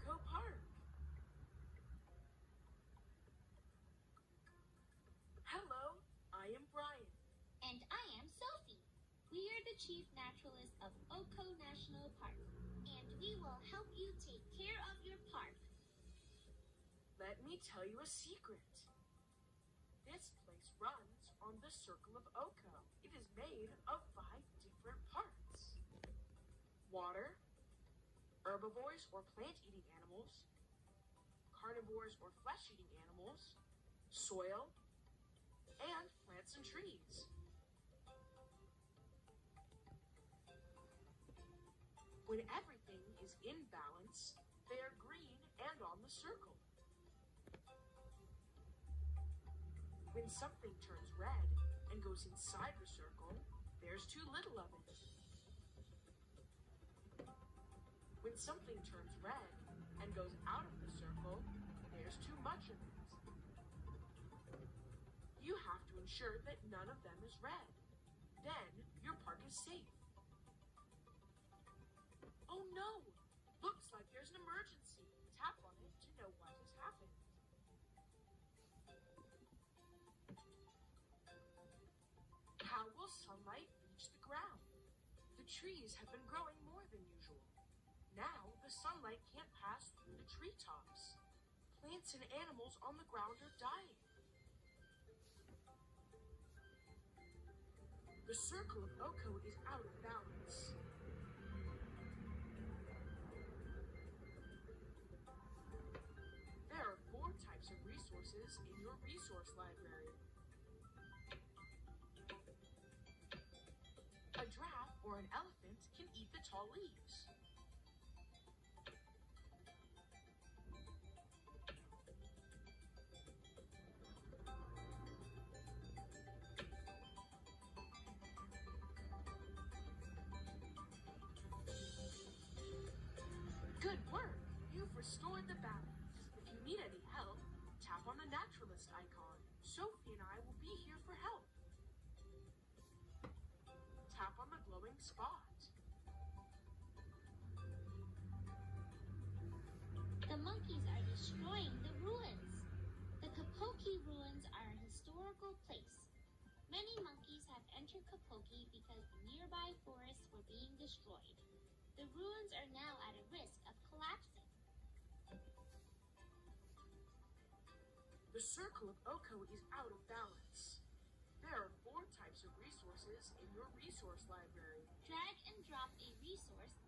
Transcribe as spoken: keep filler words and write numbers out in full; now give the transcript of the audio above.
Oko Park. Hello, I am Brian. And I am Sophie. We are the chief naturalists of Oko National Park, and we will help you take care of your park. Let me tell you a secret. This place runs on the Circle of Oko. It is made of five different parts: water, herbivores or plant-eating animals, carnivores or flesh-eating animals, soil, and plants and trees. When everything is in balance, they are green and on the circle. When something turns red and goes inside the circle, there's too little of it. When something turns red and goes out of the circle, there's too much of it. You have to ensure that none of them is red. Then your park is safe. Oh no! Looks like there's an emergency. Tap on it to know what has happened. How will sunlight reach the ground? The trees have been growing more than usual. Now the sunlight can't pass through the treetops. Plants and animals on the ground are dying. The Circle of Oko is out of balance. There are four types of resources in your resource library. A giraffe or an elephant can eat the tall leaves. Good work! You've restored the balance. If you need any help, tap on the naturalist icon. Sophie and I will be here for help. Tap on the glowing spot. The monkeys are destroying the ruins. The Kapoki ruins are a historical place. Many monkeys have entered Kapoki because the nearby forests were being destroyed. The ruins are now at a risk of collapsing. The Circle of Oko is out of balance. There are four types of resources in your resource library. Drag and drop a resource